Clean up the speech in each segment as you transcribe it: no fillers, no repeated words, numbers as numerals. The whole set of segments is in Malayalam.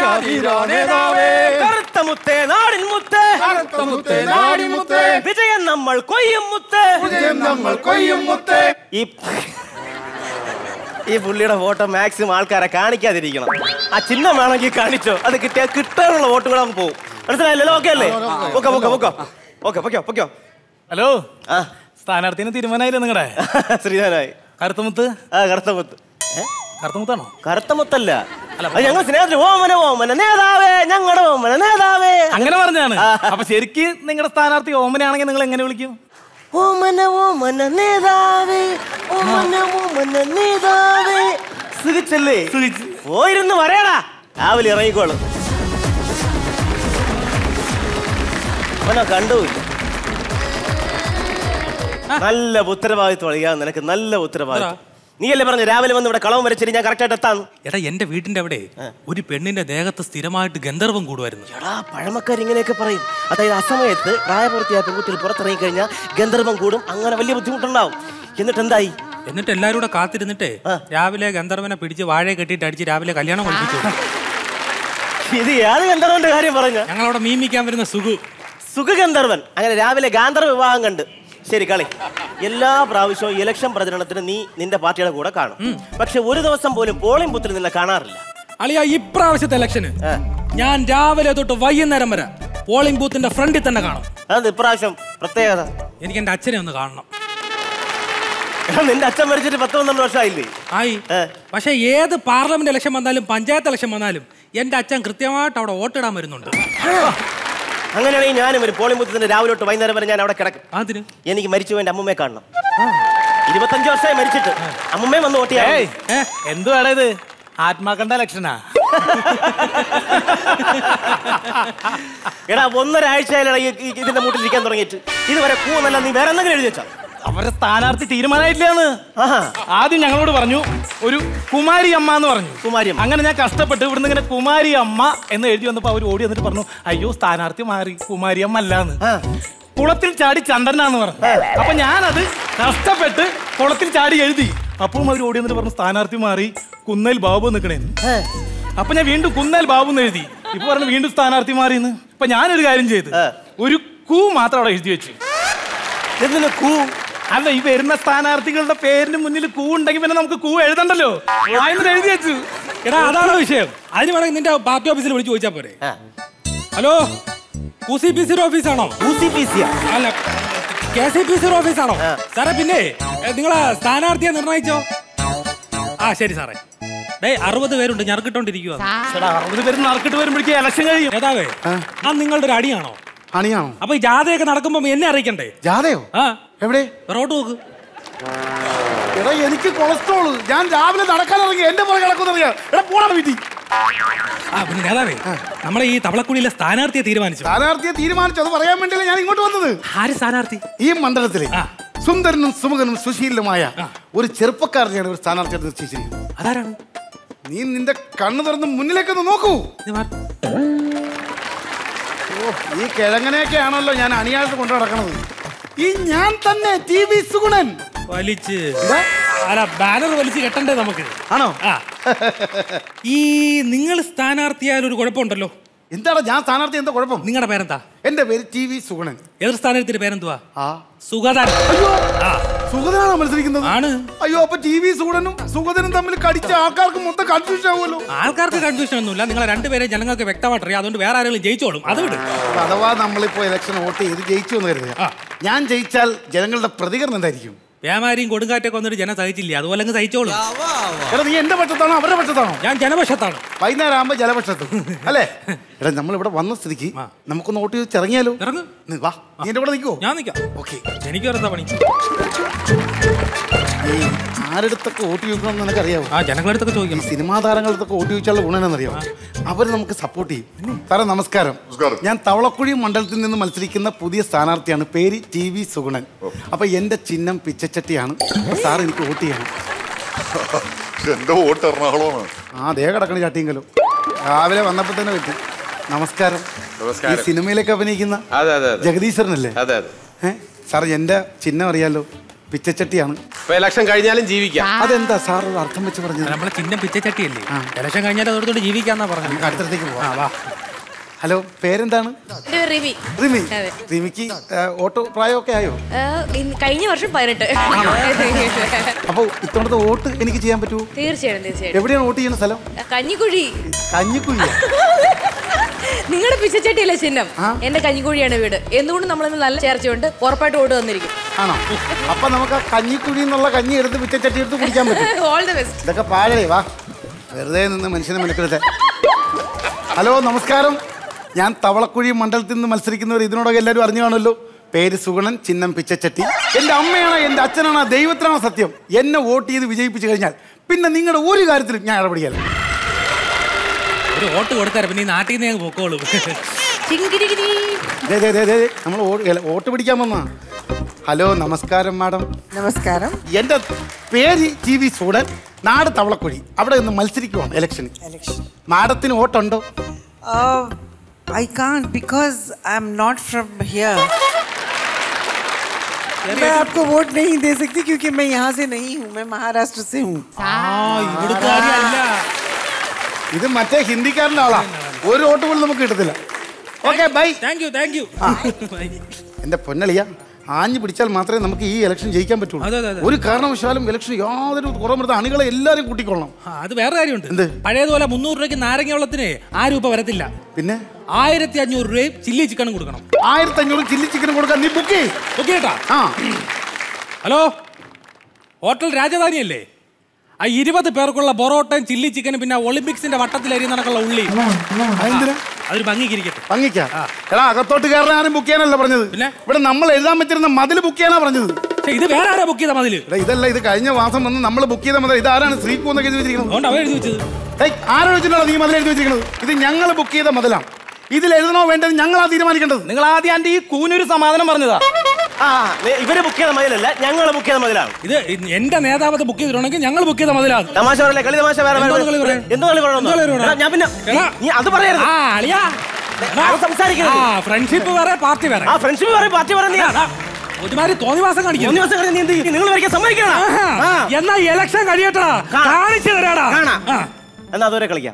കറുത്ത മുത്തേ നാടിൻ മുത്തേ, വിജയം നമ്മൾ കൊയ്യും മുത്തേ. ഈ പുള്ളിയുടെ ഫോട്ടോ മാക്സിമം ആൾക്കാരെ കാണിക്കാതിരിക്കണം. ആ ചിഹ്നം വേണമെങ്കിൽ കാണിച്ചോ, അത് കിട്ടാനുള്ള വോട്ടുകൾ നമുക്ക് പോകും. മനസ്സിലായല്ലോ? ഓക്കെ അല്ലേ? ഓക്കെ. ഹലോ, സ്ഥാനാർത്ഥിന് തീരുമാനമായില്ലേ നിങ്ങളുടെ? ശ്രീധരനായി. കറുത്തമുത്ത്? കറുത്തമുത്താണോ? കറുത്തമുത്തല്ല, ഞങ്ങൾ സ്നേഹത്തിൽ ഓമന നേതാവേ, ഞങ്ങളുടെ ഓമന നേതാവേ അങ്ങനെ പറഞ്ഞാണ്. അപ്പൊ ശരിക്ക് നിങ്ങളുടെ സ്ഥാനാർത്ഥി ഓമനയാണെങ്കിൽ നിങ്ങൾ എങ്ങനെ വിളിക്കും? ഓമന നേതാവേ, ഓമന നേതാവേ. സുഖിച്ചല്ലേ? പോയിരുന്ന് പറയടാ, രാവിലെ ഇറങ്ങിക്കോളും. ഓനെ കണ്ടുമില്ല. നല്ല ഉത്തരവാദിത്വം അളിയാ, നിനക്ക് നല്ല ഉത്തരവാദിത്വം. നീയല്ലേ പറഞ്ഞു രാവിലെ വന്ന് ഇവിടെ കളവും വരച്ചിട്ട് ഞാൻ കറക്റ്റായിട്ട് എത്താന്ന്. എടാ, എന്റെ വീടിന്റെ അവിടെ ഒരു പെണ്ണിന്റെ ദേഹത്ത് സ്ഥിരമായിട്ട് ഗന്ധർവം കൂടുമായിരുന്നു. എടാ, പഴമക്കാർ ഇങ്ങനെയൊക്കെ പറയും. അതായത് അസമയത്ത് പ്രായപൂർത്തിയായ പെൺകുട്ടികൾ പുറത്തിറങ്ങി കഴിഞ്ഞാൽ ഗന്ധർവം കൂടും, അങ്ങനെ വലിയ ബുദ്ധിമുട്ടുണ്ടാവും. എന്നിട്ട് എന്തായി? എന്നിട്ട് എല്ലാവരും കൂടെ കാത്തിരുന്നിട്ട് രാവിലെ ഗന്ധർവനെ പിടിച്ച് വാഴയെ കെട്ടിയിട്ട് അടിച്ച് രാവിലെ കല്യാണം കഴിപ്പിച്ചു. ഇത് ഏത് ഗന്ധർവന്റെ കാര്യം പറഞ്ഞ? ഞങ്ങളവിടെ മീമിക്കാൻ വരുന്ന സുഖഗന്ധർവൻ. അങ്ങനെ രാവിലെ ഗാന്ധർവ വിവാഹം കണ്ട്. ശരി കളി. എല്ലാ പ്രാവശ്യവും ഇലക്ഷൻ പ്രചരണത്തിന് നീ നിന്റെ പാർട്ടിയുടെ കൂടെ കാണും, പക്ഷെ ഒരു ദിവസം പോലും പോളിംഗ് ബൂത്തിൽ നിന്നെ കാണാറില്ല. അളിയ, ഇപ്രാവശ്യത്തെ ഇലക്ഷന് ഞാൻ രാവിലെ തൊട്ട് വൈകുന്നേരം വരെ പോളിംഗ് ബൂത്തിന്റെ ഫ്രണ്ടിൽ തന്നെ കാണും. അത് ഇപ്രാവശ്യം പ്രത്യേകത. എനിക്ക് എന്റെ അച്ഛനെ ഒന്ന് കാണണം. നിന്റെ അച്ഛൻ മരിച്ചിട്ട് 10-12 വർഷമായില്ലേ? ആയി. പക്ഷെ ഏത് പാർലമെന്റ് ഇലക്ഷൻ വന്നാലും പഞ്ചായത്ത് ഇലക്ഷൻ വന്നാലും എന്റെ അച്ഛൻ കൃത്യമായിട്ട് അവിടെ വോട്ടിടാൻ വരുന്നുണ്ട്. അങ്ങനെയാണെങ്കിൽ ഞാനും ഒരു പോളിംഗ് ബൂത്തിന്റെ രാവിലെ തൊട്ട് വൈകുന്നേരം വരെ ഞാൻ അവിടെ കിടക്കും. അതിന് എനിക്ക് മരിച്ചു എന്റെ അമ്മൂമ്മയെ കാണണം. 25 വർഷമായി മരിച്ചിട്ട് അമ്മൂമ്മയെ വന്ന് വോട്ട് ചെയ്യാൻ. എന്തുവാടാ ഇത്? ആത്മാക്കണ്ട ലക്ഷണാ? എടാ, 1.5 ആഴ്ചയിലാണ് ഇതിന്റെ മൂട്ടിൽ ഇരിക്കാൻ തുടങ്ങിയിട്ട്. ഇതുവരെ കൂന്നല്ല. നീ വേറെ എന്തെങ്കിലും എഴുതി വെച്ചാ? അവരുടെ സ്ഥാനാർത്ഥി തീരുമാനമായിട്ടില്ലാന്ന് ആദ്യം ഞങ്ങളോട് പറഞ്ഞു. ഒരു കുമാരി അമ്മ എന്ന് പറഞ്ഞു. കുമാരി അമ്മ. അങ്ങനെ ഞാൻ കഷ്ടപ്പെട്ട് ഇവിടുന്ന് ഇങ്ങനെ കുമാരി അമ്മ എന്ന് എഴുതി വന്നപ്പോ അവർ ഓടി വന്നിട്ട് പറഞ്ഞു, അയ്യോ സ്ഥാനാർത്ഥി മാറി, കുമാരി അമ്മ അല്ലാന്ന്. കുളത്തിൽ ചാടി ചന്ദ്രനാന്ന് പറഞ്ഞു. അപ്പൊ ഞാനത് കഷ്ടപ്പെട്ട് കുളത്തിൽ ചാടി എഴുതി. അപ്പോഴും അവർ ഓടി വന്നിട്ട് പറഞ്ഞു സ്ഥാനാർത്ഥി മാറി, കുന്നേൽ ബാബു നിൽക്കണേന്ന്. അപ്പൊ ഞാൻ വീണ്ടും കുന്നേൽ ബാബു എന്ന് എഴുതി. ഇപ്പൊ പറഞ്ഞു വീണ്ടും സ്ഥാനാർത്ഥി മാറിന്ന്. അപ്പൊ ഞാനൊരു കാര്യം ചെയ്ത് ഒരു കൂ മാത്രം അവിടെ എഴുതി വെച്ചു. എന്തിനാ കൂ? അല്ല, ഈ വരുന്ന സ്ഥാനാർത്ഥികളുടെ പേരിന് മുന്നിൽ കൂ ഉണ്ടെങ്കിൽ പിന്നെ നമുക്ക് കൂ എഴുതണ്ടല്ലോ. എഴുതി വെച്ചു. എടാ, അതാണോ വിഷയം? അതിന് വേണമെങ്കിൽ നിന്റെ പാർട്ടി ഓഫീസിൽ വിളിച്ച് ചോദിച്ചാ പോരെ. ഹലോ, QCPC ഓഫീസാണോ? അല്ല, KCPC ഓഫീസാണോ സാറേ? പിന്നെ നിങ്ങളെ സ്ഥാനാർത്ഥിയെ നിർണയിച്ചോ? ശരി സാറേ. 60 പേരുണ്ട്, ഞറക്കിട്ടോണ്ടിരിക്കുക. 60 പേര് നറുക്കിട്ട് വരുമ്പോഴേക്കും ഇലക്ഷൻ കഴിയും. ഏതാവേ, നിങ്ങളുടെ ഒരു അടിയാണോ? അണിയാണോ? അപ്പൊ ഈ ജാഥയൊക്കെ നടക്കുമ്പോ എന്നെ അറിയിക്കണ്ടേ? ജാഥയോ? എവിടെ? റോഡ് നോക്ക്. എടാ, എനിക്ക് കൊളസ്ട്രോള്. ഞാൻ രാവിലെ നടക്കാൻ ഇറങ്ങി എന്റെ പുറകെ കിടക്കുന്നറിയാം. എടാ, പോടാ വീട്ടിൽ. പിന്നെ നേതാവേ, നമ്മളെ ഈ തവളക്കുഴിയിലെ സ്ഥാനാർത്ഥിയെ തീരുമാനിച്ചു. അത് പറയാൻ വേണ്ടിയല്ലേ ഞാൻ ഇങ്ങോട്ട് വന്നത്. ആര് സ്ഥാനാർത്ഥി? ഈ മണ്ഡലത്തിലെ സുന്ദരനും സുമുഖനും സുശീലനുമായ ഒരു ചെറുപ്പക്കാരനെയാണ് ഒരു സ്ഥാനാർത്ഥിയായിട്ട് നിശ്ചയിച്ചിരിക്കുന്നത്. അതാരാണ്? നീ നിന്റെ കണ്ണു തുറന്ന് മുന്നിലേക്കൊന്ന് നോക്കൂ. ഈ കിഴങ്ങനെയൊക്കെ ആണല്ലോ ഞാൻ അണിയായിട്ട് കൊണ്ടു നടക്കണത്. ഈ ഞാൻ തന്നെ TV സുഗുണൻ. വലിച്ച് ബാനർ വലിച്ച് കെട്ടണ്ടേ നമുക്ക്? ആണോ? ഈ നിങ്ങൾ സ്ഥാനാർത്ഥിയായാൽ ഒരു കുഴപ്പമുണ്ടല്ലോ. എന്താണ് ഞാൻ സ്ഥാനാർത്ഥി? എന്താ കുഴപ്പം? നിങ്ങളുടെ പേരെന്താ? എന്റെ പേര് TV സുഗുണൻ. എതിർ സ്ഥാനാർത്ഥിയുടെ പേരെന്തുവാ? സുഗതൻ. സുഗതനാണോ മത്സരിക്കുന്നത്? ആണ്. അയ്യോ, അപ്പൊ TV സുഗുണനും സുഗതനും തമ്മിൽ കടിച്ച ആൾക്കാർക്ക് മൊത്തം കൺഫ്യൂഷൻ ആവുമല്ലോ. ആൾക്കാർക്ക് കൺഫ്യൂഷൻ ഒന്നുമില്ല. നിങ്ങളെ രണ്ടുപേരെ ജനങ്ങൾക്ക് വ്യക്തമായിട്ട് അറിയാം. അതുകൊണ്ട് വേറെ ആരെങ്കിലും ജയിച്ചോളും. അത് വിട്. അഥവാ നമ്മളിപ്പോ ഇലക്ഷൻ വോട്ട് ചെയ്ത് ജയിച്ചു എന്ന് കരുതുക, ഞാൻ ജയിച്ചാൽ ജനങ്ങളുടെ പ്രതികരണം എന്തായിരിക്കും? വ്യാപാരിയും കൊടുങ്കാറ്റൊക്കെ വന്നിട്ട് ജനം സഹിച്ചില്ല, അതുപോലെ അങ്ങ് സഹിച്ചോളൂ. നീ എന്റെ പക്ഷത്താണോ അവരുടെ പക്ഷത്താണോ? ഞാൻ ജനപക്ഷത്താണ്. വൈകുന്നേരം ആകുമ്പോ ജനപക്ഷത്ത് അല്ലേ? എടാ, നമ്മളിവിടെ വന്ന സ്ഥിതിക്ക് നമുക്കൊന്ന് വോട്ട് ചെയ്ത് ഇറങ്ങിയാലോ? ഇറങ്ങും. വാ, നീ എന്റെ കൂടെ നിൽക്കുവോ? ഞാൻ നിൽക്കാം. ഓക്കെ. എനിക്ക് എന്താ പണി? ആരെടുത്തൊക്കെ വോട്ട് ചോദിക്കണം നിനക്കറിയാവോ? ജനങ്ങളടുത്തൊക്കെ ചോദിക്കണം. Cinema താരങ്ങളടുത്തൊക്കെ vote ചോദിച്ചാലുള്ള ഗുണമെന്നറിയാമോ? അവർ നമുക്ക് സപ്പോർട്ട് ചെയ്യും. സാറേ നമസ്കാരം. ഞാൻ തവളക്കുഴി മണ്ഡലത്തിൽ നിന്ന് മത്സരിക്കുന്ന പുതിയ സ്ഥാനാർത്ഥിയാണ്. പേര് TV സുഗുണൻ. അപ്പൊ എന്റെ ചിഹ്നം പിച്ചച്ചട്ടിയാണ്. സാർ എനിക്ക് വോട്ട് ചെയ്യണം. എന്റെ വോട്ട് എറണാകുളമാണ്. ദേ കിടക്കണ ചട്ടിയെങ്കിലും രാവിലെ വന്നപ്പോ തന്നെ പറ്റി. നമസ്കാരം. ഈ സിനിമയിലൊക്കെ അഭിനയിക്കുന്ന ജഗദീശ്വരനല്ലേ? സാർ എന്റെ ചിഹ്നം അറിയാലോ? പിച്ചച്ചട്ടിയാണ്. ഇലക്ഷൻ കഴിഞ്ഞാലും ജീവിക്കാം. അതെന്താ സാർ അർത്ഥം വെച്ച് പറഞ്ഞത്? നമ്മളെ ചിഹ്നം പിച്ചച്ചട്ടിയല്ലേ, ഇലക്ഷൻ കഴിഞ്ഞാൽ അതോടത്തോട് ജീവിക്കാന്നാ പറഞ്ഞു. നമുക്ക് അടുത്തടുത്തേക്ക് പോവാം. ഹലോ, പേരെന്താണ്? റിമി. റിമി. റിമിക്ക് വോട്ട് പ്രായമൊക്കെ ആയോ? കഴിഞ്ഞ വർഷം 18. അപ്പൊ ഇത്തവണത്തെ വോട്ട് എനിക്ക് ചെയ്യാൻ പറ്റുമോ? തീർച്ചയായും. എവിടെയാണ് വോട്ട് ചെയ്യുന്ന സ്ഥലം? കഞ്ഞിക്കുഴി. കഞ്ഞിക്കുഴിയാ? നിങ്ങളുടെ പിച്ചച്ചട്ടിയല്ലേ ചിഹ്നം, എന്റെ കഞ്ഞിക്കുഴിയാണ് വീട്. എന്തുകൊണ്ട് നമ്മളിന്ന് നല്ല ചേർച്ചയുണ്ട്, ഉറപ്പായിട്ട് വോട്ട് വന്നിരിക്കും. ആണോ? അപ്പൊ നമുക്ക് ആ കഞ്ഞിക്കുഴി എന്നുള്ള കഞ്ഞി എടുത്ത് പിച്ചച്ചട്ടി എടുത്ത് കുടിക്കാൻ പറ്റും. All the best. ഇതൊക്കെ പാഴേ, വാ വെറുതെ നിന്ന് മനുഷ്യനെ മെനക്കെടുത്തേ. ഹലോ, നമസ്കാരം. ഞാൻ തവളക്കുഴി മണ്ഡലത്തിൽ നിന്ന് മത്സരിക്കുന്നവർ ഇതിനോടൊക്കെ എല്ലാവരും അറിഞ്ഞു കാണുമല്ലോ. പേര് സുഗുണൻ, ചിഹ്നം പിച്ചച്ചട്ടി. എൻ്റെ അമ്മയാണോ എൻ്റെ അച്ഛനാണോ ദൈവത്തിനാണോ സത്യം, എന്നെ വോട്ട് ചെയ്ത് വിജയിപ്പിച്ചു കഴിഞ്ഞാൽ പിന്നെ നിങ്ങളുടെ ഒരു കാര്യത്തിലും ഞാൻ ഇടപെടിയല്ല. ഒരു വോട്ട് കൊടുത്താൽ പിന്നെ ഈ നാട്ടിൽ നിന്ന് പൊക്കോളൂ. നമ്മൾ വോട്ട് പിടിക്കാൻ വന്നാ. ഹലോ, നമസ്കാരം മാഡം. നമസ്കാരം. എൻ്റെ പേര് TV സുഗുണൻ, നാട് തവളക്കുഴി. അവിടെ നിന്ന് മത്സരിക്കുവാണ് ഇലക്ഷന്. മാഡത്തിന് വോട്ടുണ്ടോ? I can't because I'm not from here. मैं आपको वोट नहीं दे सकती क्योंकि मैं यहाँ से नहीं हूँ, मैं महाराष्ट्र से हूँ. ഇത് മറ്റേ ഹിന്ദിക്കാരൻ്റെ ആളാ. ഒരു വോട്ട് പോലും നമുക്ക് കിട്ടത്തില്ല. Okay, bye. Thank you. എൻ്റെ പൊന്നളിയ, ആഞ്ഞു പിടിച്ചാൽ മാത്രമേ നമുക്ക് ഈ ഇലക്ഷൻ ജയിക്കാൻ പറ്റുള്ളൂ. ഒരു കാരണവശാലും ഇലക്ഷൻ യാതൊരു കുറവ് അണികളെ എല്ലാവരും കൂട്ടിക്കൊള്ളണം. അത് വേറെ കാര്യമുണ്ട്. എന്ത്? പഴയതുപോലെ 300 രൂപയ്ക്ക് നാരങ്ങ വെള്ളത്തിന് ആ രൂപ വരത്തില്ല. പിന്നെ 1500 രൂപയും ചില്ലി ചിക്കനും കൊടുക്കണം. 1500 ചില്ലി ചിക്കനും കൊടുക്കാൻ നീ ബുക്ക് ചെയ്യട്ടാ. ഹലോ, ഹോട്ടൽ രാജധാനി അല്ലേ? ആ 20 പേർക്കുള്ള പൊറോട്ടയും ചില്ലി ചിക്കനും പിന്നെ ഒളിമ്പിക്സിന്റെ വട്ടത്തിൽ എറിയുന്നതിനൊക്കെയുള്ള ഉള്ളി. അതൊരു ഭംഗിക്കിരിക്കട്ടെ. ഭംഗിക്കാ? എടാ, അകത്തോട്ട് കയറാൻ ആരും ബുക്ക് ചെയ്യാനല്ല പറഞ്ഞത്. പിന്നെ ഇവിടെ നമ്മൾ എഴുതാൻ പറ്റുന്ന മതിൽ ബുക്ക് ചെയ്യാനാ പറഞ്ഞത്. ഇത് വേറെ ആരാ ബുക്ക് ചെയ്ത മതില്? ഇതല്ല, ഇത് കഴിഞ്ഞ മാസം വന്ന് നമ്മൾ ബുക്ക് ചെയ്ത മതിൽ. ഇതാരാണ് ശ്രീകു എന്നൊക്കെ എഴുതി വെച്ചിരിക്കുന്നത്? അവരെഴുതി വെച്ചത്. ആരോ വെച്ചിട്ടുണ്ടോ നീ മതിൽ എഴുതി വെച്ചിരിക്കുന്നത്? ഇത് ഞങ്ങൾ ബുക്ക് ചെയ്ത മതിലാണ്. ഇതിൽ എഴുതണോ വേണ്ടത് ഞങ്ങളാ തീരുമാനിക്കേണ്ടത്. നിങ്ങൾ ആദ്യം ആൻറ്റി ഈ കൂനൊരു സമാധാനം പറഞ്ഞതാ. ഇവര് ബുക്ക് ചെയ്ത മതിലല്ല, ഞങ്ങൾ ബുക്ക് ചെയ്ത മതിലാണ്. ഇത് എന്റെ നേതാവത് ബുക്ക് ചെയ്തിട്ടുണ്ടെങ്കിൽ ഞങ്ങൾ ബുക്ക് ചെയ്ത മതിലാണ്. തമാശ പറയല്ലേ, കളി തമാശ. വേറെ ഞാൻ പിന്നെ നീ അത് പറയരുത്. സംസാരിക്കുന്നത് ഫ്രണ്ട്ഷിപ്പ് വേറെ പാർട്ടി വേറെ. ഫ്രണ്ട്ഷിപ്പ് വേറെ പാർട്ടി വേറെ. നീ ഒരുമാതിരി തോന്നിവാസം കാണിക്കും. നിങ്ങൾ വരയ്ക്കാൻ സമ്മതിക്കണം. എന്നാ ഇലക്ഷൻ കഴിയട്ടാ, കാണിച്ചു തരാടാ. എന്നാ അതുവരെ കളിക്കാം.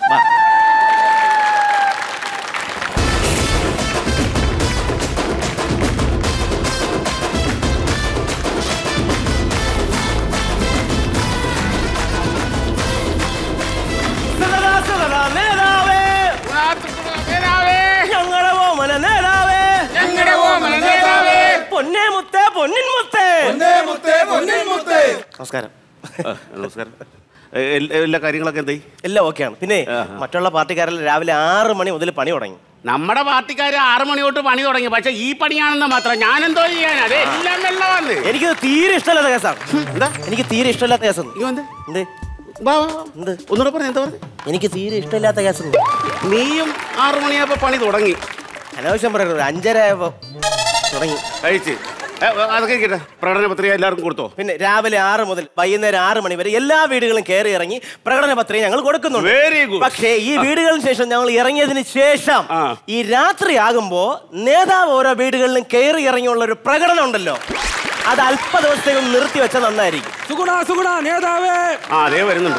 നമസ്കാരം. നമസ്കാരം. എല്ലാ കാര്യങ്ങളൊക്കെ എന്തായി? എല്ലാം ഓക്കെയാണ്. പിന്നെ മറ്റുള്ള പാർട്ടിക്കാരെല്ലാം രാവിലെ 6 മണി മുതൽ പണി തുടങ്ങി. നമ്മുടെ പാർട്ടിക്കാർ 6 മണി തൊട്ട് പണി തുടങ്ങി. പക്ഷെ ഈ പണിയാണെന്ന് മാത്രം. ഞാൻ എന്തോ ചെയ്യാൻ? അതെല്ലാം വെള്ളമാണ്. എനിക്കിത് തീരെ ഇഷ്ടമില്ലാത്ത കേസാണ്. എന്താ? എനിക്ക് തീരെ ഇഷ്ടമില്ലാത്ത കേസാണ്. ഒന്നുകൂടെ പറഞ്ഞു. എന്താ പറഞ്ഞു? എനിക്ക് തീരെ ഇഷ്ടമില്ലാത്ത കേസ്. നീയും 6 മണിയായപ്പോ പണി തുടങ്ങി. അനാവശ്യം പറയരുത്. 5:30 ആയപ്പോ തുടങ്ങി. കഴിച്ച് അതൊക്കെ കേട്ടെ. പ്രകടന പത്രിക എല്ലാവർക്കും കൊടുത്തോ? പിന്നെ രാവിലെ 6 മുതൽ വൈകുന്നേരം 6 മണി വരെ എല്ലാ വീടുകളും കയറി ഇറങ്ങി പ്രകടന പത്രിക ഞങ്ങൾ കൊടുക്കുന്നുണ്ട്. Very good. പക്ഷേ ഈ വീടുകളിന് ശേഷം ഞങ്ങൾ ഇറങ്ങിയതിന് ശേഷം ഈ രാത്രി ആകുമ്പോ നേതാവ് ഓരോ വീടുകളിലും കയറി ഇറങ്ങിയുള്ള ഒരു പ്രകടനം ഉണ്ടല്ലോ, അത് അല്പ ദിവസത്തേക്ക് നിർത്തി വെച്ച നന്നായിരിക്കും. നേതാവേ അതേ വരുന്നുണ്ട്.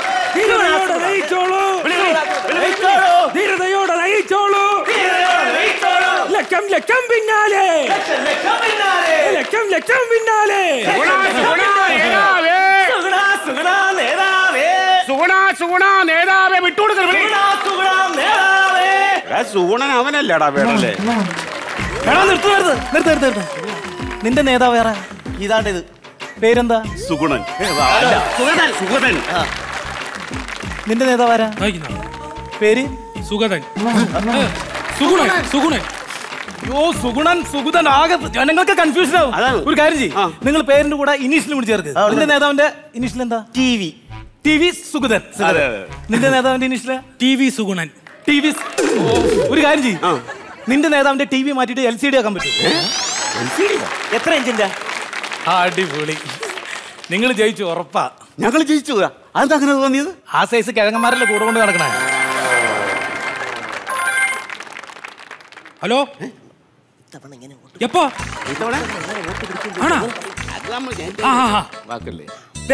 ധീരതയോടെ നയിച്ചോളൂ. ലക്ഷം ലക്ഷം പിന്നാലെ, ലക്ഷം ലക്ഷം പിന്നാലെ. നേതാവേ വിട്ടുകൊടുക്കണേ. സുഗുണൻ അവനല്ലേടാ വേണല്ലേ? നിർത്ത്. നിന്റെ നേതാവ് വേറെ. ഇതാണ്ടിത്. പേരെന്താ? സുഗുണൻ. സുഗതൻ. നിന്റെ നേതാവ് ആരാ? പേര് സുഗതൻ. സുഗുണൻ. സുഗുണൻ ആകെ ജനങ്ങൾക്ക് കൺഫ്യൂഷൻ ആവും. ഒരു കാര്യം ചെയ്യും, നിങ്ങൾ പേരിന്റെ കൂടെ ഇനീഷ്യൽ കൂടി ചേർക്ക്. നിന്റെ നേതാവിന്റെ ഇനീഷ്യൽ എന്താ? TV സുഗതൻ. നിന്റെ നേതാവിന്റെ ഇനീഷ്യൽ TV സുഗുണൻ. ഒരു കാര്യം ചെയ്യും, നിന്റെ നേതാവിന്റെ TV മാറ്റിട്ട് LCD ആക്കാൻ പറ്റും. എത്ര ഇഞ്ചിന്റെ? അടിപൊളി. നിങ്ങൾ ജയിച്ചു, ഉറപ്പാ. ഞങ്ങൾ ജയിച്ചു. അതെന്താ അങ്ങനെ തോന്നിയത്? ആ സൈസ് കിഴങ്ങന്മാരല്ലേ കൂടെ കൊണ്ട് നടക്കണേ. ഹലോ, എപ്പോ? വാക്കല്ലേ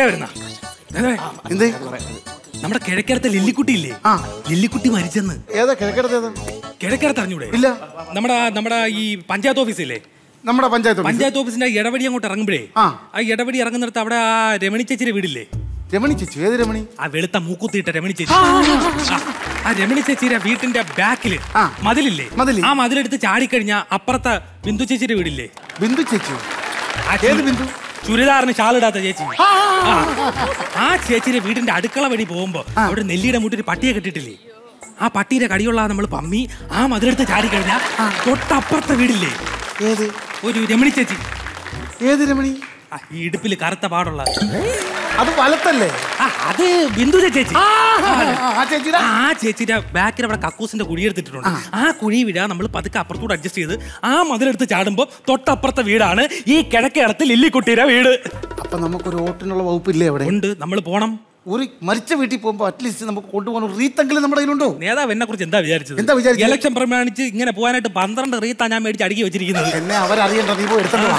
എന്തേ നമ്മുടെ കിഴക്കരത്തെ ലില്ലിക്കുട്ടി ഇല്ലേ? ലില്ലിക്കുട്ടി മരിച്ചെന്ന്. ഏതാ കിഴക്കരത്ത്? കിഴക്കരത്ത് അറിഞ്ഞൂടെ? ഇല്ല. നമ്മുടെ ഈ പഞ്ചായത്ത് ഓഫീസില്ലേ? നമ്മുടെ പഞ്ചായത്ത് ഓഫീസിന്റെ ഇടവഴി അങ്ങോട്ട് ഇറങ്ങുമ്പോഴേ ആ ഇടവഴി ഇറങ്ങുന്നിടത്ത് അവിടെ ആ രമണി ചേച്ചിയുടെ വീടില്ലേ? രമണി ചേച്ചി? ഏത് രമണി? ആ വെളുത്ത മൂക്കുത്തിയിട്ട രമണി ചേച്ചി. ആ രമണി ചേച്ചിയുടെ വീട്ടിന്റെ ബാക്കില് മതിലില്ലേ? ആ മതിലെടുത്ത് ചാടിക്കഴിഞ്ഞ അപ്പുറത്തെ ബിന്ദു ചേച്ചിയുടെ വീടില്ലേ? ബിന്ദു ചേച്ചി? ഏത് ബിന്ദു? ചുരിദാറിന് ഷാളിടാത്ത ചേച്ചി. ആ ചേച്ചിയുടെ വീടിന്റെ അടുക്കള വഴി പോകുമ്പോ അവിടെ നെല്ലിയുടെ മുട്ടിൽ പട്ടിയെ കെട്ടിട്ടില്ലേ? ആ പട്ടിയുടെ കടിയുള്ള നമ്മൾ പമ്മി ആ മതിലെടുത്ത് ചാടിക്കഴിഞ്ഞ തൊട്ടപ്പുറത്തെ വീടില്ലേ? ഏത്? ഒരു രമണി ചേച്ചി. ഏത് രമണി? ഈ ഇടുപ്പില് കറുത്ത പാടുള്ള അത് വലത്തല്ലേ? അത് ബിന്ദു ചേച്ചി. ആ ചേച്ചിയുടെ ബാക്കിൽ അവിടെ കക്കൂസിന്റെ കുഴിയെടുത്തിട്ടുണ്ട്. ആ കുഴി വീഴാ നമ്മൾ പതുക്കെ അപ്പുറത്തൂടെ അഡ്ജസ്റ്റ് ചെയ്ത് ആ മതിലെടുത്ത് ചാടുമ്പോ തൊട്ടപ്പുറത്തെ വീടാണ് ഈ കിഴക്കേടത്ത് ലില്ലിക്കുട്ടിയുടെ വീട്. അപ്പൊ നമുക്കൊരു വോട്ടിനുള്ള വകുപ്പില്ലേ അവിടെ? ഉണ്ട്. നമ്മൾ പോണം. ഒരു മരിച്ച വീട്ടിൽ പോകുമ്പോ അറ്റ്ലീസ്റ്റ് നമുക്ക് കൊണ്ടുപോകാൻ റീത്തെങ്കിലും നമ്മുടെ കയ്യിലുണ്ടോ? നേതാവ് എന്നെ കുറിച്ച് എന്താ വിചാരിച്ചത്? ഇലക്ഷൻ പ്രമാണിച്ച് ഇങ്ങനെ പോകാനായിട്ട് 12 റീത്താ ഞാൻ മേടിച്ച് അടുക്കി വെച്ചിരിക്കുന്നത്. എന്നെ അവരറിയണ്ട, നീ പോയി എടുത്തോ.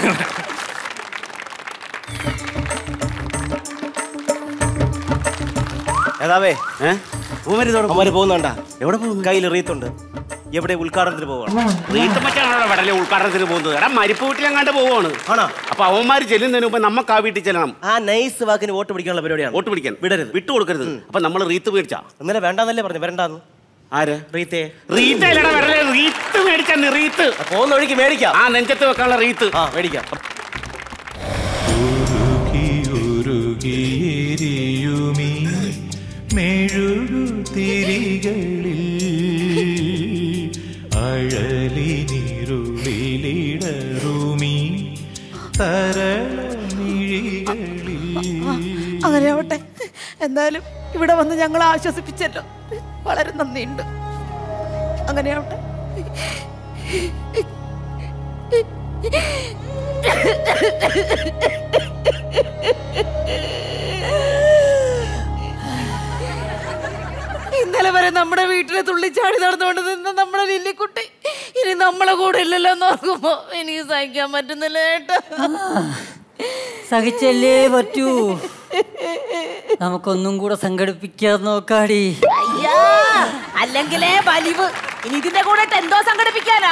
ഏതാവേ പോകുന്നുണ്ടാ? എവിടെ പോകുന്നു? കയ്യിൽ റീത്തുണ്ട്. എവിടെ? ഉദ്ഘാടനത്തിന് പോവാണ്. റീത്ത് മറ്റാണോ വടലെ ഉദ്ഘാടനത്തിന് പോകുന്നത്? എടാ മരിപ്പ് വീട്ടിലെങ്ങാണ്ട് പോവാണ്. ആണോ? അപ്പൊ അവന്മാര് ചെല്ലുന്നതിന് മുമ്പ് നമുക്ക് ആ വീട്ടിൽ ചെല്ലണം. ആ നൈസ് വാക്കിന് വോട്ട് പിടിക്കാനുള്ള പരിപാടിയാണ്. വോട്ട് പിടിക്കാൻ വിടരുത്, വിട്ടു കൊടുക്കരുത്. അപ്പൊ നമ്മൾ റീത്ത് മേടിച്ചാ? ഇന്നലെ വേണ്ടാന്നല്ലേ പറഞ്ഞു. വരണ്ടാന്ന്. ആര്? റീത്തേ. റീത്തല്ലടാ വരലെ, റീത്ത് മേടിക്കാൻ. റീത്ത് പോകുന്ന വഴിക്ക് മേടിക്കാം. ആ നെഞ്ചത്ത് വെക്കാനുള്ള റീത്ത് മേടിക്കാം. മെഴുകുതിരികളിൽ അഴലിനിരുളിലിടറുമീ തരളമിഴികളിൽ. അങ്ങനെ ആവട്ടെ. എന്തായാലും ഇവിടെ വന്ന് ഞങ്ങളെ ആശ്വസിപ്പിച്ചല്ലോ, വളരെ നന്ദിയുണ്ട്. അങ്ങനെ ആവട്ടെ. ഇന്നലെ വരെ നമ്മുടെ വീട്ടിലെ തുള്ളിച്ചാടി നടന്നുകൊണ്ട് നിന്ന നമ്മുടെ ലില്ലിക്കുട്ടി ഇനി നമ്മളെ കൂടെ ഇല്ലല്ലോ എന്ന് ഓർക്കുമ്പോ എനിക്ക് സഹിക്കാൻ പറ്റുന്നില്ല ഏട്ടാ. സഹിച്ചല്ലേ പറ്റൂ. നമുക്കൊന്നും കൂടെ സംഘടിപ്പിക്കാൻ നോക്കാടി. അല്ലെങ്കിലേ വലിവ്. ഇനി ഇതിന്റെ കൂടെ എന്തോ സംഘടിപ്പിക്കാനാ?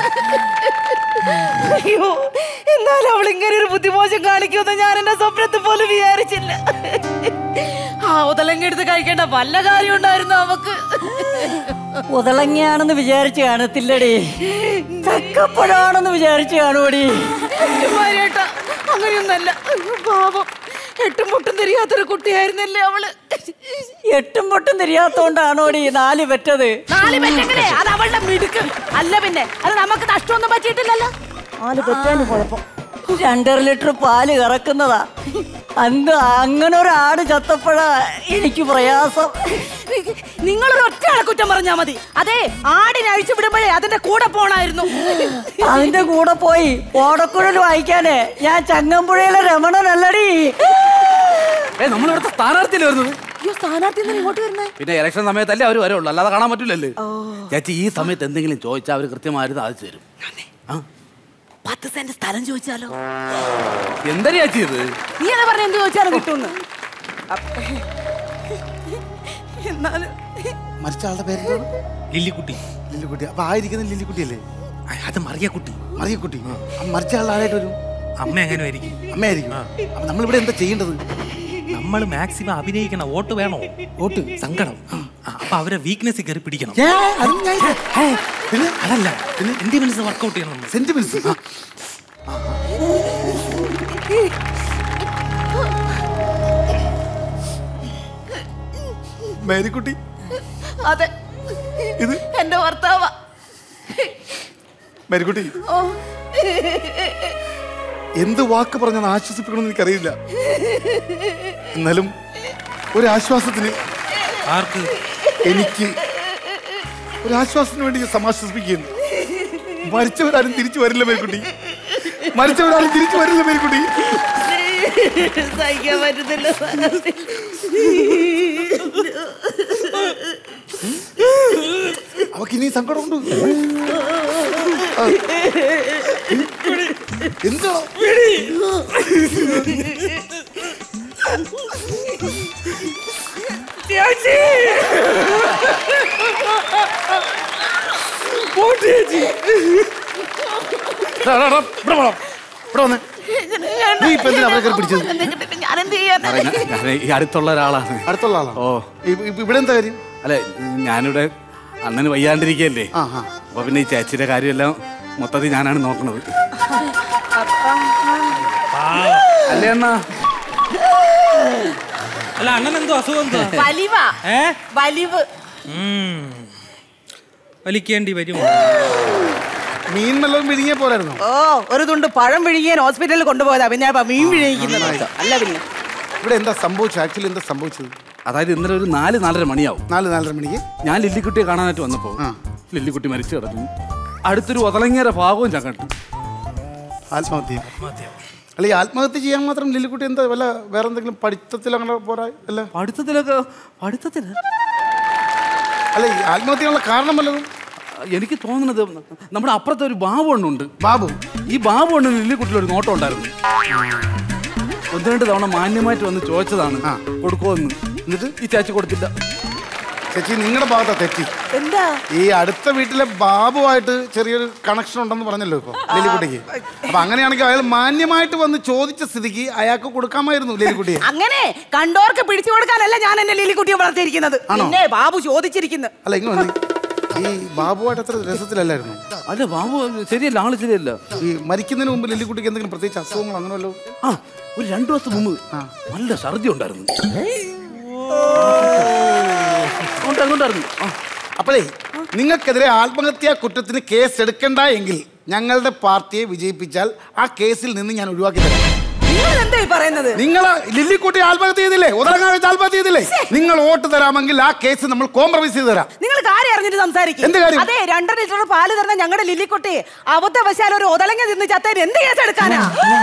അയ്യോ, എന്നാലും അവൾ ഇങ്ങനെ ഒരു ബുദ്ധിമോശം കാണിക്കുമെന്ന് ഞാൻ എന്റെ സ്വപ്നത്തിൽ പോലും വിചാരിച്ചില്ല. ആ ഉതലങ്ങ എടുത്ത് കഴിക്കേണ്ട വല്ല കാര്യം ഉണ്ടായിരുന്നു അവക്ക്. ഉതളങ്ങയാണെന്ന് വിചാരിച്ചു കാണത്തില്ലടി, ചക്കപ്പഴാണെന്ന് വിചാരിച്ചു കാണുവടി. അങ്ങനെയൊന്നല്ല, പാപം. എട്ടും പൊട്ടും തിരിയാത്തൊരു കുട്ടിയായിരുന്നല്ലേ അവള്. എട്ടും പൊട്ടും തിരിയാത്തോണ്ടാണോടി 4 പെറ്റത്? 4 പെറ്റെങ്കിലേ അത് അവളുടെ മിടുക്ക്. അല്ല പിന്നെ അത് നമുക്ക് നഷ്ടമൊന്നും പറ്റിയിട്ടില്ലല്ലോ. 4 പെറ്റാനും കുഴപ്പം. 2.5 ലിറ്റർ പാല് കറക്കുന്നതാ. അന്ന് അങ്ങനെ ഒരാട് ചത്തപ്പോഴാ എനിക്ക് പ്രയാസം. നിങ്ങളൊരു ഒറ്റ കുറ്റം പറഞ്ഞാ മതി. അതെ, ആടിനെ അഴിച്ചു വിടുമ്പോഴേ അതിന്റെ കൂടെ പോണായിരുന്നു. അതിന്റെ കൂടെ പോയി ഓടക്കുഴൽ വായിക്കാനേ ഞാൻ ചങ്ങമ്പുഴയിലെ രമണനല്ലടി. നമ്മളിവിടുത്തെ സ്ഥാനാർത്ഥിയല്ലേ വരുന്നത്? സ്ഥാനാർത്ഥി ഇങ്ങോട്ട് വരുന്നേ? പിന്നെ ഇലക്ഷൻ സമയത്തല്ലേ അവര് വരുള്ളൂ, അല്ലാതെ കാണാൻ പറ്റില്ലല്ലേ. ചേച്ചി ഈ സമയത്ത് എന്തെങ്കിലും ചോദിച്ചാൽ അവര് കൃത്യമായിട്ട് സാധിച്ചു തരും. 10 സെന്റ് സ്ഥലം ചോദിച്ചാലോ? എന്താ ചേച്ചി ഇത്? നീ എന്താ പറഞ്ഞ? എന്ത് ചോദിച്ചാലും കിട്ടുമെന്ന്. എന്നാലും മരിച്ച ആളുടെ പേര് ലില്ലിക്കുട്ടി. ലില്ലിക്കുട്ടി. അപ്പൊ ആയിരിക്കുന്ന ലില്ലിക്കുട്ടിയല്ലേ? അത് മറിയക്കുട്ടി. മറിയക്കുട്ടി. മരിച്ച ആളുടെ ആരായിട്ട് വരും? അമ്മ എങ്ങനെ ആയിരിക്കും? അമ്മയായിരിക്കും. അപ്പൊ നമ്മളിവിടെ എന്താ ചെയ്യേണ്ടത്? നമ്മൾ മാക്സിമം അഭിനയിക്കണം. വോട്ട് വേണോ? വോട്ട് സങ്കടം. അപ്പൊ അവരെ വീക്ക്നെസ് കയറി പിടിക്കണം. അതല്ല, സെന്റിമെന്റ്സ് വർക്ക്ഔട്ട് ചെയ്യണം. സെന്റിമെന്റ്സ്. മേരിക്കുട്ടി. അതെ, ഇത് എന്റെ ഭർത്താവാ. മേരിക്കുട്ടി, എന്ത് വാക്ക് പറഞ്ഞാൽ ആശ്വസിപ്പിക്കണമെന്ന് എനിക്കറിയില്ല. എന്നാലും ഒരു ആശ്വാസത്തിന് എനിക്ക് ഒരാശ്വാസത്തിന് വേണ്ടി സമാശ്വസിപ്പിക്കുന്നു. മരിച്ചവരാരും തിരിച്ചു വരില്ല മേരിക്കുട്ടി. മരിച്ചവരാരും തിരിച്ചു വരില്ല മേരിക്കുട്ടി. സഹിക്കാൻ പറ്റുന്നില്ല. അവക്ക് ഇനി സങ്കടമുണ്ട്. എന്തോ ഈ അടുത്തുള്ള ഒരാളാണ്. അടുത്തുള്ള ആളാണ്. ഓ ഇവിടെ എന്താ കാര്യം? അല്ലെ, ഞാനിവിടെ അണ്ണന് വയ്യാണ്ടിരിക്കല്ലേ, അപ്പൊ പിന്നെ ഈ ചേച്ചിയുടെ കാര്യമെല്ലാം മൊത്തത്തിൽ ഞാനാണ് നോക്കണത്. അല്ലേ അണ്ണ? അല്ല അണ്ണൻ എന്തോ അസുഖം? വലിവ് വലിക്കേണ്ടി വരും. മീൻ വല്ലതും വിഴുങ്ങിയ പോലായിരുന്നു. ഓ, ഒരു തുണ്ട് പഴം വിഴുങ്ങിയാൻ ഹോസ്പിറ്റലിൽ കൊണ്ടുപോയതാ, പിന്നെ മീൻ വിഴുങ്ങിക്കുന്നത് അല്ല. പിന്നെ ഇവിടെ എന്താ സംഭവിച്ചത്? ആക്ച്വലി എന്താ സംഭവിച്ചത്? അതായത് ഇന്നലെ ഒരു 4-4:30 മണിയാവും. 4-4:30 മണിക്ക് ഞാൻ ലില്ലിക്കുട്ടിയെ കാണാനായിട്ട് വന്നപ്പോ ലില്ലിക്കുട്ടി മരിച്ചു കിടക്കുന്നു. അടുത്തൊരു ഒതളങ്ങിയ ഭാഗവും ഞാൻ കണ്ടു. ആത്മഹത്യ. അല്ല, ഈ ആത്മഹത്യ ചെയ്യാൻ മാത്രം ലില്ലിക്കുട്ടി എന്താ വല്ല വേറെ എന്തെങ്കിലും പഠിത്തത്തിൽ അങ്ങനെ പോരാ? അല്ല, പഠിത്തത്തില് അല്ല, ഈ ആത്മഹത്യയുള്ള കാരണം വല്ലതും? എനിക്ക് തോന്നുന്നത് നമ്മുടെ അപ്പുറത്തെ ഒരു ബാബു എണ്ണുണ്ട്. ബാബു? ഈ ബാബു എണ്ണിന് ലില്ലിക്കുട്ടിയിൽ ഒരു നോട്ടം ഉണ്ടായിരുന്നു. 1-2 തവണ മാന്യമായിട്ട് വന്ന് ചോദിച്ചതാണ് കൊടുക്കുമെന്ന്. എന്നിട്ട് ഈ ചേച്ചി കൊടുത്തില്ല. ചേച്ചി, നിങ്ങളുടെ ഭാഗത്താ തെറ്റി. എന്താ? ഈ അടുത്ത വീട്ടിലെ ബാബുവായിട്ട് ചെറിയൊരു കണക്ഷൻ ഉണ്ടെന്ന് പറഞ്ഞല്ലോ ഇപ്പൊ ലില്ലിക്കുട്ടിക്ക്. അപ്പൊ അങ്ങനെയാണെങ്കിൽ അയാൾ മാന്യമായിട്ട് വന്ന് ചോദിച്ച സ്ഥിതിക്ക് അയാൾക്ക് കൊടുക്കാമായിരുന്നു ലില്ലിക്കുട്ടിയെ. അങ്ങനെ കണ്ടോർക്ക് പിടിച്ചു കൊടുക്കാനല്ല ഞാൻ എന്നെ ലില്ലിക്കുട്ടിയെ വളർത്തിയിരിക്കുന്നത്. പിന്നെ ബാബു ചോദിച്ചിരിക്കുന്നു. അല്ല, ഇങ്ങനെ വന്ന് ഈ ബാബുവായിട്ട് അത്ര രസത്തിലല്ലായിരുന്നു. അല്ല, ബാബു ശരിയല്ല, ആള് ശരിയല്ല. ഈ മരിക്കുന്നതിന് മുമ്പ് ലില്ലിക്കുട്ടിക്ക് എന്തെങ്കിലും പ്രത്യേകിച്ച് അസുഖങ്ങൾ അങ്ങനെ വല്ലോ? ഒരു 2 ദിവസം മുമ്പ് നല്ല ഛർദി ഉണ്ടായിരുന്നു. അപ്പോഴേ നിങ്ങൾക്കെതിരെ ആത്മഹത്യാ കുറ്റത്തിന് കേസ് എടുക്കണ്ട എങ്കിൽ ഞങ്ങളുടെ പാർട്ടിയെ വിജയിപ്പിച്ചാൽ ആ കേസിൽ നിന്ന് ഞാൻ ഒഴിവാക്കി തരാം. നിങ്ങൾ ലില്ലിക്കുട്ടി ആത്മഹത്യ ചെയ്തില്ലേ? ഉദരങ്ങാഴ്ച ആത്മഹത്യ ചെയ്തില്ലേ? നിങ്ങൾ വോട്ട് തരാമെങ്കിൽ ആ കേസ് നമ്മൾ കോംപ്രമൈസ് ചെയ്ത് തരാം. നിങ്ങൾ കാര്യം അറിഞ്ഞിട്ട് സംസാരിക്കും. എന്ത് കാര്യം? അതെ, 2 ലിറ്റർ പാല് തരുന്ന ഞങ്ങളുടെ ലില്ലിക്കുട്ടി അബദ്ധവശാൽ ഒരു ഉദലങ്ങ തിന്ന് ചത്തേന് എന്ത് കേസ് എടുക്കാനാ?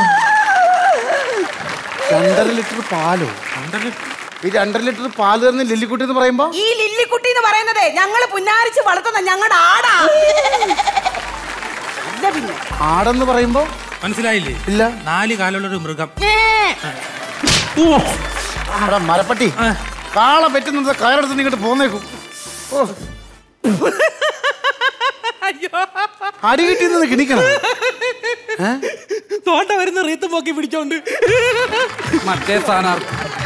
2.5 ലിറ്റർ പാലോ? ഈ 2.5 ലിറ്റർ പാല് തരുന്ന ലില്ലിക്കുട്ടി എന്ന് പറയുമ്പോ? ഈ ലില്ലിക്കുട്ടി എന്ന് പറയുന്നത് ഞങ്ങള് പുന്നാരിച്ച് വളർത്തുന്ന ഞങ്ങളുടെ ആടാ. പിന്നെ ആടെന്ന് പറയുമ്പോ മനസ്സിലായില്ലേ? ഇല്ല. 4 കാലുള്ളൊരു മൃഗം. മരപ്പട്ടി കാള പറ്റുന്നത് കയറെടുത്ത് ഇങ്ങോട്ട് പോന്നേക്കും. അടി കിട്ടിയെന്ന് കിണിക്കണം. തോണ്ട വരുന്ന റീത്ത് പോക്കി പിടിച്ചോണ്ട് മറ്റേ സ്ഥാനാർത്ഥി.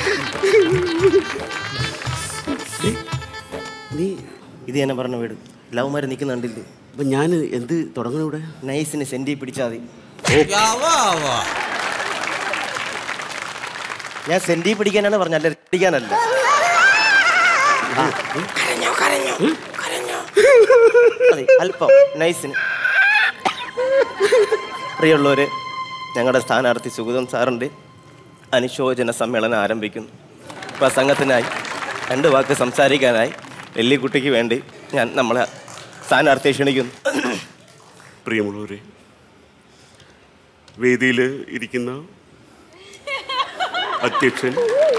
നീ ഇത് തന്നെ പറഞ്ഞ വീട് ലവ്മാര് നിൽക്കുന്നുണ്ടില്ലേ? അപ്പൊ ഞാൻ എന്ത് തുടങ്ങണ ഇവിടെ? നൈസിന് സെന്റി പിടിച്ചാൽ മതി. ഞാൻ സെന്റി പിടിക്കാനാണ് പറഞ്ഞ, പിടിക്കാനല്ല. അല്പം നൈസിന്. പ്രിയമുള്ളവര്, ഞങ്ങളുടെ സ്ഥാനാർത്ഥി സുഗതൻ സാറിൻ്റെ അനുശോചന സമ്മേളനം ആരംഭിക്കുന്നു. പ്രസംഗത്തിനായി 2 വാക്ക് സംസാരിക്കാനായി ലില്ലിക്കുട്ടിക്ക് വേണ്ടി ഞാൻ നമ്മളെ സ്ഥാനാർത്ഥിയെ ക്ഷണിക്കുന്നു. പ്രിയമുള്ളവരെ, വേദിയിൽ ഇരിക്കുന്ന അധ്യക്ഷൻ,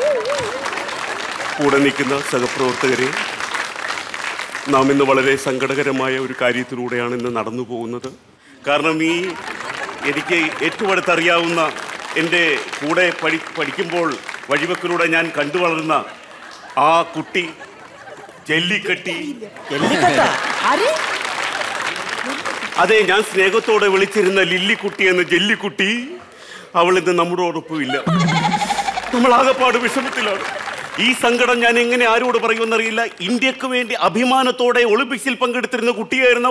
കൂടെ നിൽക്കുന്ന സഹപ്രവർത്തകരെ, നാം ഇന്ന് വളരെ സങ്കടകരമായ ഒരു കാര്യത്തിലൂടെയാണ് ഇന്ന് നടന്നു പോകുന്നത്. കാരണം എനിക്ക് ഏറ്റവും അടുത്തറിയാവുന്ന എൻ്റെ കൂടെ പഠിക്കുമ്പോൾ വഴിവെക്കിലൂടെ ഞാൻ കണ്ടു വളർന്ന ആ കുട്ടി ജല്ലിക്കട്ടി. അതെ, ഞാൻ സ്നേഹത്തോടെ വിളിച്ചിരുന്ന ലില്ലിക്കുട്ടി എന്ന ജല്ലിക്കുട്ടി, അവൾ ഇന്ന് നമ്മളോടൊപ്പം ഇല്ല. നമ്മളാകെപ്പാട് വിഷമത്തിലാണ്. ഈ സങ്കടം ഞാൻ എങ്ങനെ ആരോട് പറയുമെന്നറിയില്ല. ഇന്ത്യക്ക് വേണ്ടി അഭിമാനത്തോടെ ഒളിമ്പിക്സിൽ പങ്കെടുത്തിരുന്ന കുട്ടിയായിരുന്നു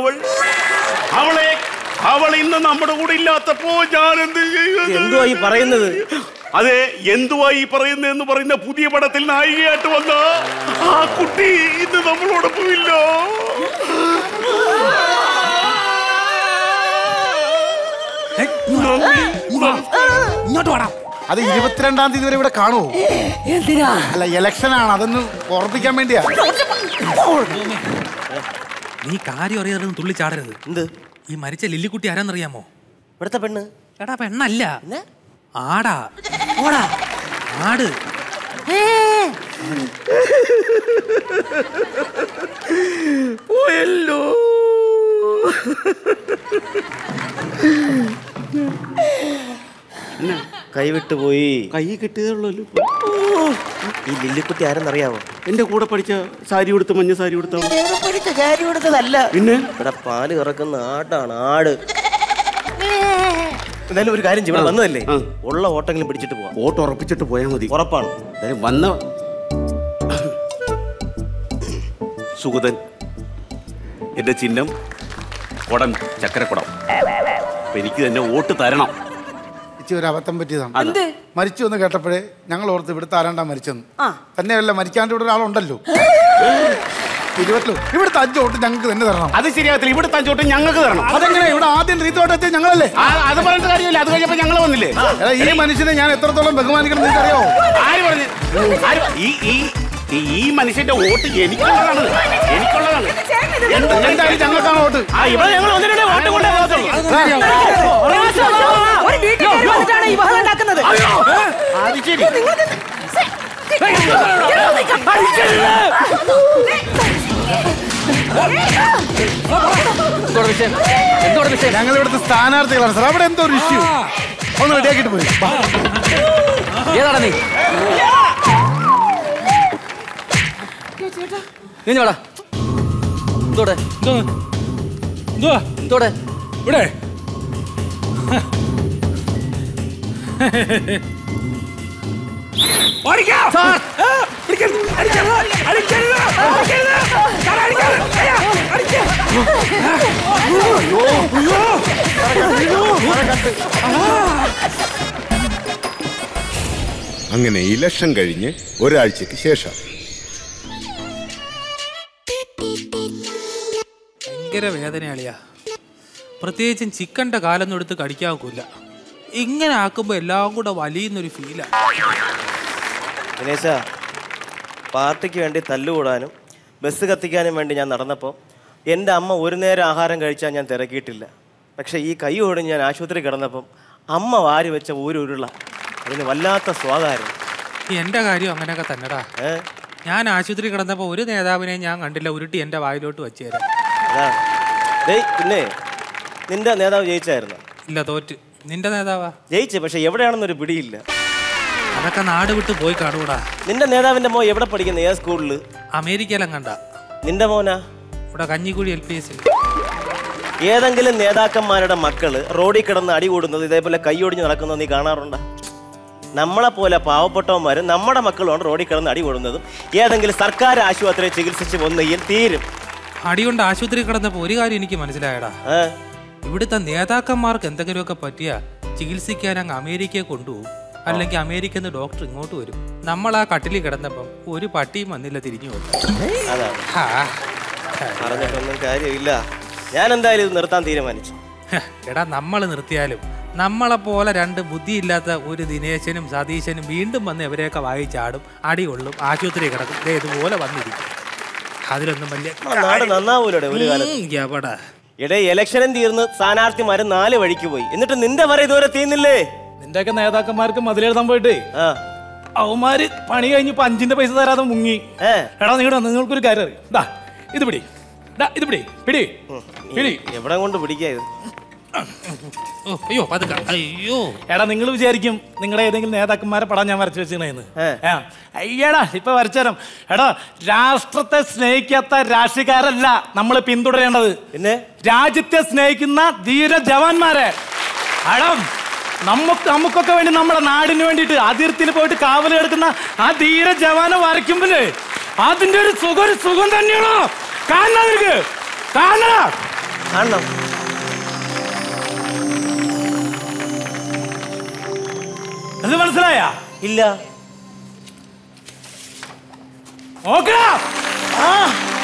അവൾ ഇന്ന് നമ്മുടെ കൂടെ ഇല്ലാത്തപ്പോ ഞാൻ എന്ത് ചെയ്യുവായി പറയുന്നത്? അതെ, എന്തുവായി പറയുന്നത് എന്ന് പറയുന്ന പുതിയ പടത്തിൽ നായികയായിട്ട് വന്ന ആ കുട്ടി ഇന്ന് നമ്മളോടൊപ്പം ഇല്ല. ഇങ്ങോട്ട് വേണം. അത് 22-ാം തീയതി വരെ ഇവിടെ കാണുമോ? എന്തിനാ? അല്ല, ഇലക്ഷനാണ്, അതൊന്ന് ഓർപ്പിക്കാൻ വേണ്ടിയാ. നീ കാര്യം അറിയാതെ തുള്ളി ചാടരുത്. എന്ത്? ഈ മരിച്ച ലില്ലിക്കുട്ടി ആരാന്നറിയാമോ? ഇവിടുത്തെ പെണ്ണ്. എടാ, പെണ്ണല്ല, ആടാ. ഓടാ, ആട്. പോയല്ലോ. കൈവിട്ടു പോയി. കൈ കിട്ടിയതുള്ളൂ. ഈ ലില്ലിക്കുട്ടി ആരെന്നറിയാവോ? എന്റെ കൂടെ പഠിച്ച സാരി കൊടുത്ത് മഞ്ഞ സാരി കൊടുത്ത സാരി കൊടുത്തതല്ല, പിന്നെ ഇവിടെ പാല് കറക്കുന്ന ആടാണ്, ആട്. എന്തായാലും ഒരു കാര്യം ചെയ്യണം, വന്നതല്ലേ, ഉള്ള ഓട്ടെങ്കിലും പിടിച്ചിട്ട് പോവാം. ഓട്ടം ഉറപ്പിച്ചിട്ട് പോയാൽ മതി. ഉറപ്പാണ്. എന്തായാലും വന്ന സുഗതൻ, എന്റെ ചിഹ്നം കുടം, ചക്കരക്കുടം. അപ്പൊ എനിക്ക് തന്നെ വോട്ട് തരണം. ഒരു അബദ്ധം പറ്റിയതാണ്. മരിച്ചു എന്ന് കേട്ടപ്പോഴേ ഞങ്ങൾ ഓർത്ത് ഇവിടുത്തെ ആരാണ്ടാ മരിച്ചെന്ന്. തന്നെയല്ല, മരിക്കാണ്ട് ഇവിടെ ഒരാളുണ്ടല്ലോ. ഇവിടുത്തെ 5 വോട്ട് ഞങ്ങൾക്ക് തന്നെ തരണം. അത് ശരിയാകത്തില്ല. ഇവിടുത്തെ 5 വോട്ട് ഞങ്ങൾക്ക് തരണം. അതെങ്ങനെ? ഇവിടെ ആദ്യം റീത്തോട്ടെത്തി ഞങ്ങളല്ലേ? അത് പറഞ്ഞിട്ട് കാര്യമില്ല. അത് കഴിഞ്ഞപ്പോ ഞങ്ങൾ വന്നില്ലേ? ഈ മനുഷ്യനെ ഞാൻ എത്രത്തോളം ബഹുമാനിക്കണം നിനക്കറിയോ? ആര് പറഞ്ഞു? ഈ മനുഷ്യന്റെ വോട്ട് എനിക്കുള്ളതാണ്. എന്തായാലും ഞങ്ങൾക്കാണ് വോട്ട്. ഇവിടെ ഞങ്ങൾ ഒന്നിനെ വോട്ട് കൊണ്ടേ പോകത്തുള്ളൂ. ഞങ്ങൾ ഇവിടുത്തെ സ്ഥാനാർത്ഥികളാണ് സാർ. അവിടെ എന്തോ ഒരു ഇഷ്യൂ. ഒന്ന് റെഡിയാക്കിട്ട് പോയി. ഏതാടാ നീ? നീഞ്ഞോടാ. എന്തോടെ എന്തോടെ ഇവിടെ അങ്ങനെ ഇലക്ഷൻ കഴിഞ്ഞ് ഒരാഴ്ചക്ക് ശേഷം ഭയങ്കര വേദനയാളിയാ. പ്രത്യേകിച്ചും ചിക്കൻ്റെ കാലൊന്നും എടുത്ത് കടിക്കാവില്ല. ഇങ്ങനെ ആക്കുമ്പോൾ എല്ലാം കൂടെ വലിയുന്നൊരു ഫീലാണ്. ദിനേശ, പാർട്ടിക്ക് വേണ്ടി തല്ലുകൂടാനും ബസ് കത്തിക്കാനും വേണ്ടി ഞാൻ നടന്നപ്പോൾ എൻ്റെ അമ്മ ഒരു നേരം ആഹാരം കഴിച്ചാൽ ഞാൻ തിരക്കിയിട്ടില്ല. പക്ഷേ ഈ കൈ ഓടി ഞാൻ ആശുപത്രി കിടന്നപ്പം അമ്മ വാരി വെച്ച ഉരുള അതിന് വല്ലാത്ത സ്വാകാരം. എൻ്റെ കാര്യം അങ്ങനെയൊക്കെ തന്നെടാ. ഞാൻ ആശുപത്രി കിടന്നപ്പോൾ ഒരു നേതാവിനെ ഞാൻ കണ്ടില്ല ഉരുട്ടി എൻ്റെ വായിലോട്ട് വെച്ച് തരാം. പിന്നെ നിന്റെ നേതാവ് ജയിച്ചായിരുന്നു? ഇല്ല, തോറ്റ്. നിന്റെ നേതാവാ ജയിച്ചു, പക്ഷെ എവിടെയാണെന്നൊരു പിടിയില്ല. അതൊക്കെ നാട് വിട്ട് പോയി കാണൂടാ. നിന്റെ നേതാവിന്റെ മോൻ എവിടെ പഠിക്കുന്ന? ഏത് സ്കൂളിൽ? അമേരിക്കയിലും കണ്ട. നിന്റെ മോനാ? ഇവിടെ കഞ്ഞിക്കുഴി LPS. ഏതെങ്കിലും നേതാക്കന്മാരുടെ മക്കള് റോഡിൽ കിടന്ന് അടി കൂടുന്നത് ഇതേപോലെ കൈയൊടിഞ്ഞ് നടക്കുന്നത് നീ കാണാറുണ്ടോ? നമ്മളെ പോലെ പാവപ്പെട്ടവന്മാരും നമ്മുടെ മക്കളുമാണ് റോഡിൽ കിടന്ന് അടി കൂടുന്നതും ഏതെങ്കിലും സർക്കാർ ആശുപത്രിയിൽ ചികിത്സിച്ച് ഒന്നെങ്കിൽ തീരും. അടികൊണ്ട് ആശുപത്രി കിടന്നപ്പോൾ ഒരു കാര്യം എനിക്ക് മനസ്സിലായടാ. ഇവിടുത്തെ നേതാക്കന്മാർക്ക് എന്തെങ്കിലുമൊക്കെ പറ്റിയാ ചികിത്സിക്കാൻ അങ്ങ് അമേരിക്കയെ കൊണ്ടുപോകും. അല്ലെങ്കിൽ അമേരിക്കയിൽ നിന്ന് ഡോക്ടർ ഇങ്ങോട്ട് വരും. നമ്മൾ ആ കട്ടിലിൽ കിടന്നപ്പം ഒരു പട്ടിയും വന്നില്ല തിരിഞ്ഞു പോകും. പറഞ്ഞിട്ടൊന്നും കാര്യമില്ല. ഞാൻ എന്തായാലും ഇത് നിർത്താൻ തീരുമാനിച്ചു. എടാ, നമ്മൾ നിർത്തിയാലും നമ്മളെപ്പോലെ 2 ബുദ്ധിയില്ലാത്ത ഒരു ദിനേശനും സതീശനും വീണ്ടും വന്ന് ഇവരെയൊക്കെ വായിച്ചാടും, അടി കൊള്ളും, ആശുപത്രി കിടക്കും. ഇതുപോലെ വന്നിരിക്കും. അതിലൊന്നും വലിയ നാട് നന്നാവൂലോടെ ഒരു കാലത്ത്. ഇടേ ഇലക്ഷനും തീർന്ന് സ്ഥാനാർത്ഥിമാര് 4 വഴിക്ക് പോയി. എന്നിട്ട് നിന്റെ വരെ ഇതുവരെ തീർന്നില്ലേ? നിന്റെയൊക്കെ നേതാക്കന്മാർക്ക് മതിലെഴുതാൻ പോയിട്ട് അവന്മാര് പണി കഴിഞ്ഞപ്പോ 5ന്റെ പൈസ തരാതെ മുങ്ങി. എടാ നിങ്ങൾക്കൊരു കാര്യം അറിയാം. ഇത് പിടി, ഇത് പിടി, പിടി പിടി. എവിടെ കൊണ്ട് പിടിക്കാ? അയ്യോ അയ്യോ. എടാ, നിങ്ങൾ വിചാരിക്കും നിങ്ങളുടെ ഏതെങ്കിലും നേതാക്കന്മാരെ പടം ഞാൻ വരച്ചു വെച്ചിരുന്നു. അയ്യടാ, ഇപ്പൊ വരച്ചുതരാം. എടാ, രാഷ്ട്രത്തെ സ്നേഹിക്കാത്ത രാഷ്ട്രീയക്കാരല്ല നമ്മൾ പിന്തുടരേണ്ടത്, പിന്നെ രാജ്യത്തെ സ്നേഹിക്കുന്ന ധീര ജവാന്മാരെ. എടാ, നമുക്കൊക്കെ വേണ്ടി നമ്മുടെ നാടിന് വേണ്ടിയിട്ട് അതിർത്തിയിൽ പോയിട്ട് കാവൽ എടുക്കുന്ന ആ ധീര ജവാനെ വരയ്ക്കുമ്പോഴേ അതിന്റെ ഒരു സുഖം തന്നെയാണോ? കാണണം, നിനക്ക് കാണണം. അത് മനസ്സിലായ? ഇല്ല. ഓക്കെ.